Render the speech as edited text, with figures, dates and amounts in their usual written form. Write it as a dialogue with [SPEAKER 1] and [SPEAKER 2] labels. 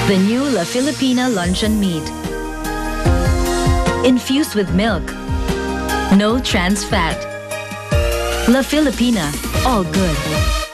[SPEAKER 1] The new La Filipina luncheon meat. Infused with milk. No trans fat. La Filipina, all good.